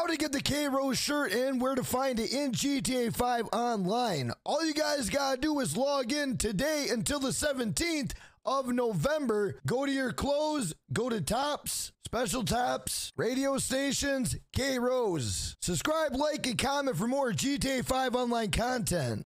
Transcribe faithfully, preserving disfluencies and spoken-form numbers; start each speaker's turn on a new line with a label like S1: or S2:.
S1: how to get the K-Rose shirt and where to find it in G T A five Online. All you guys gotta do is log in today until the seventeenth of November. Go to your clothes, go to tops, special taps, radio stations, K-Rose. Subscribe, like, and comment for more G T A five Online content.